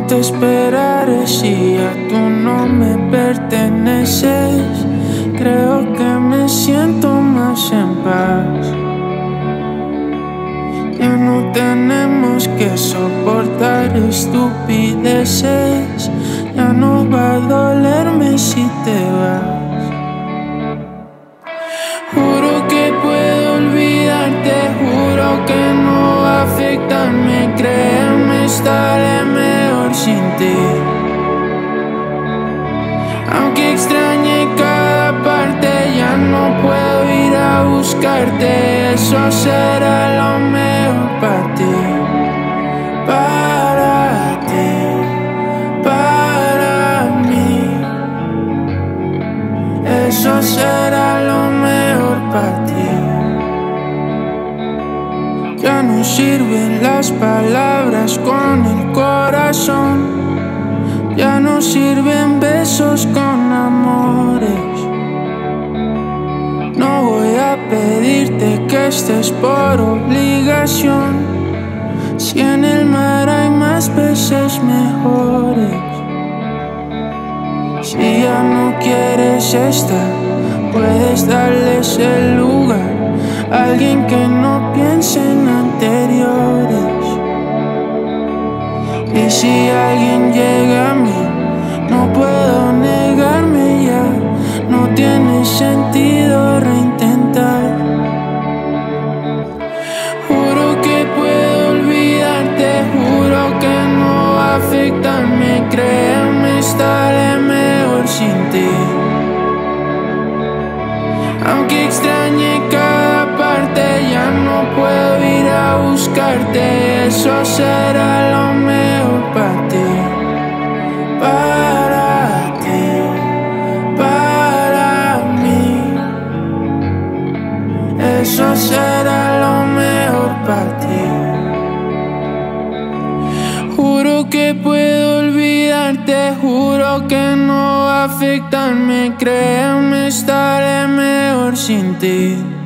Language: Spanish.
te esperaré si ya tú no me perteneces? Creo que me siento más en paz. Ya no tenemos que soportar estupideces. Ya no va a dolerme si te vas. Juro que puedo olvidarte, juro que no va a afectarme. Créeme, estaré mejor sin ti. Aunque extrañe cada parte, ya no puedo ir a buscarte. Eso será lo mejor para ti, para ti, para mí. Eso será lo mejor para ti. Ya no sirven las palabras con el corazón. Ya no sirven besos con amores. No voy a pedirte que estés por obligación. Si en el mar hay más peces mejores. Si ya no quieres estar, puedes darles el lugar a alguien que no piense en anteriores. Y si alguien llega a mí, no puedo negarme ya. No tiene sentido reintentar. Juro que puedo olvidarte, juro que no va a afectarme. Créeme, estaré mejor sin ti. Aunque extrañe cada parte, ya no puedo ir a buscarte. Eso será lo mejor para ti, para ti, para mí. Eso será lo mejor para ti. Juro que puedo olvidarte, juro que no va a afectarme. Créeme, estaré mejor sin ti.